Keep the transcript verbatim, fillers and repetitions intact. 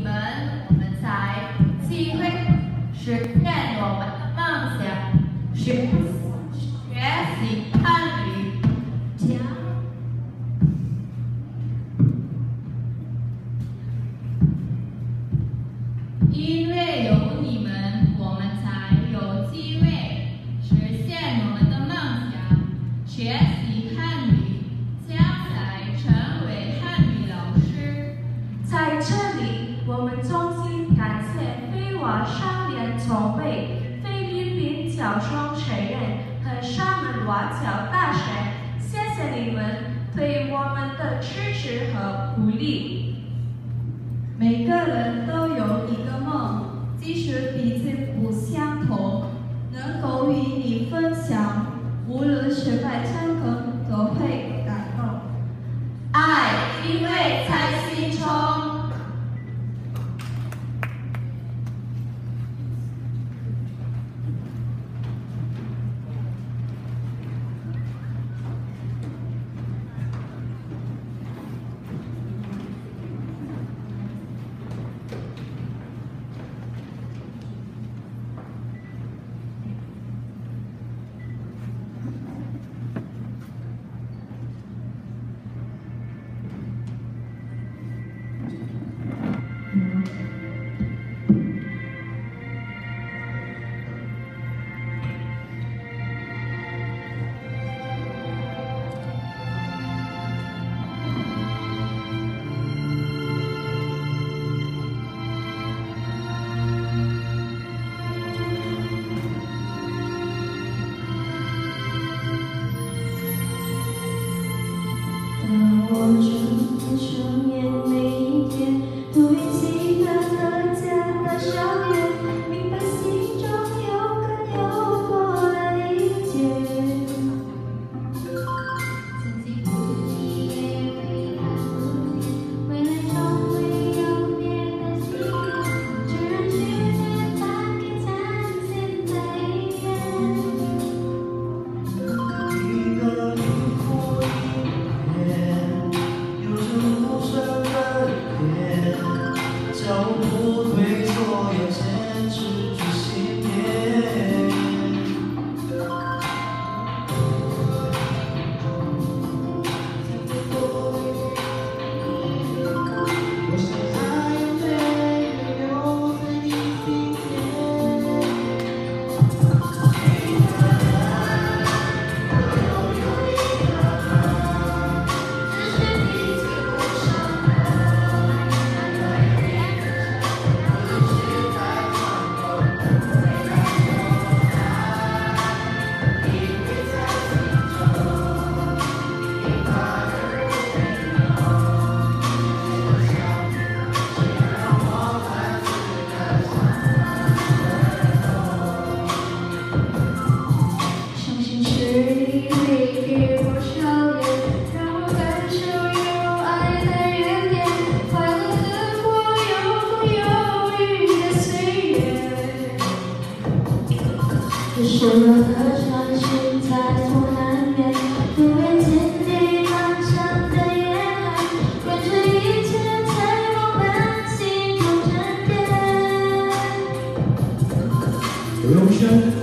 们，我们才有机会实现我们的梦想。学学习汉语，加因为有你们，我们才有机会实现我们的梦想。学习汉语，将来成为汉语老师。 在这里，我们衷心感谢非华少年筹备、菲律宾角双学院和沙门瓦角大学，谢谢你们对我们的支持和鼓励。 每个人都有一个梦，即使彼此不相同，能够与你分享，无论失败成功，都会感动。 爱，因为在心中。 我睁开双眼，每一天都与其他的家的少年，明白心中有更有过的一天。曾经不易也为他努力，未来终会有别的希望，只让去年它给灿烂在一边。 一个灵魂。脚步退缩，要坚持住信念。我想还有泪留在你心间。我有一个，只是你最后伤害。 什么的传讯在所难免，不愿经历漫长的夜海，愿这一切在我们心中沉淀。 永生。